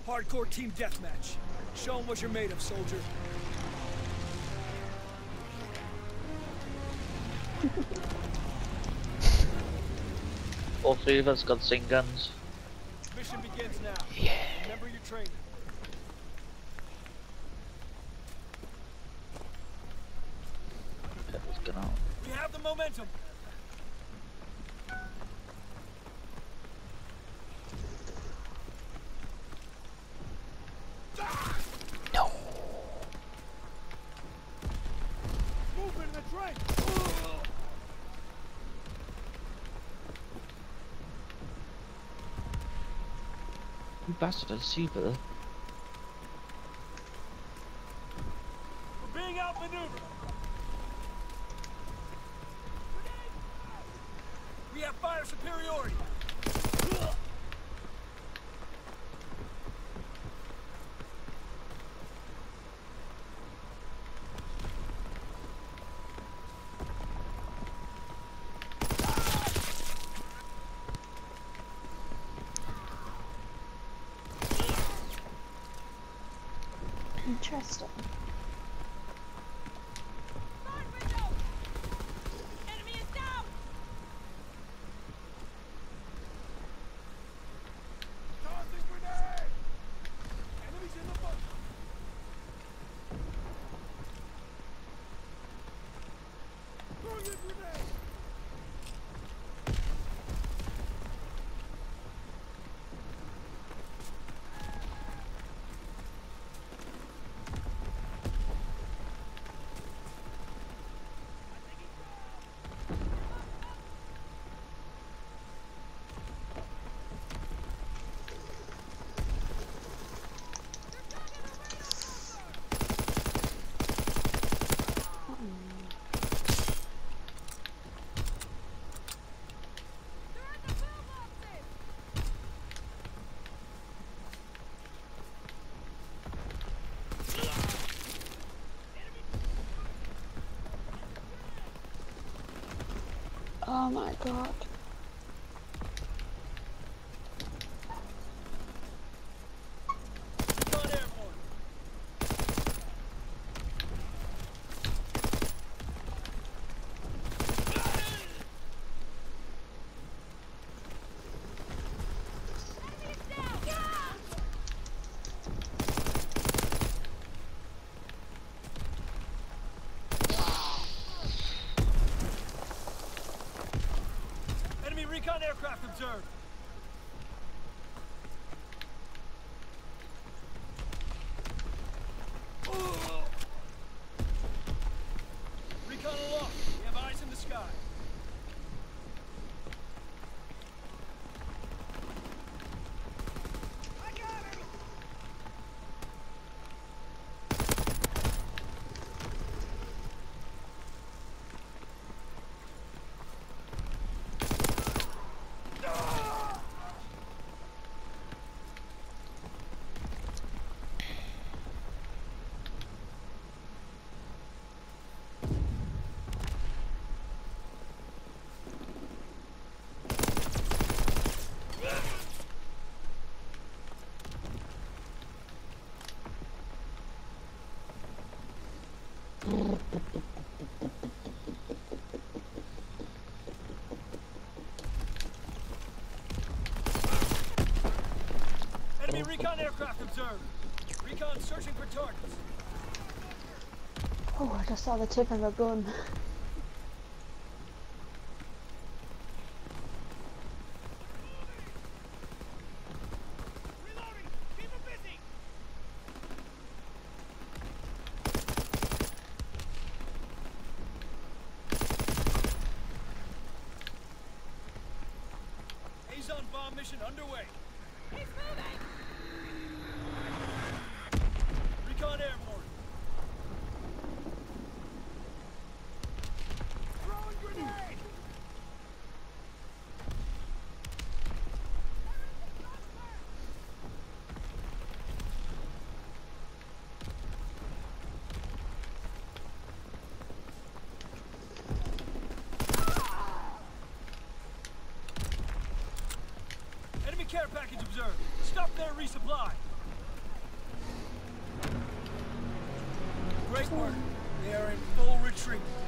Hardcore team deathmatch. Show 'em what you're made of, soldier. All three of us got sing guns. Mission begins now. Yeah. Remember your training. Okay, let's get out. We have the momentum. No. Movement in the train. You bastard, super. We're being outmaneuvered. We have fire superiority. Interesting. Enemy is down! Tossing grenade! Enemies in the boat! Throwing a grenade! Oh my god. Recon airborne! Enemy recon aircraft observed. Recon aloft. We have eyes in the sky. I got him! Enemy recon aircraft observed. Recon searching for targets. Oh, I just saw the tip of a gun. Reloading! Keep them busy! Azon bomb mission underway. He's moving! Recon airborne. Throwing grenade! Enemy care package observed. Stop their resupply. Great work. They are in full retreat.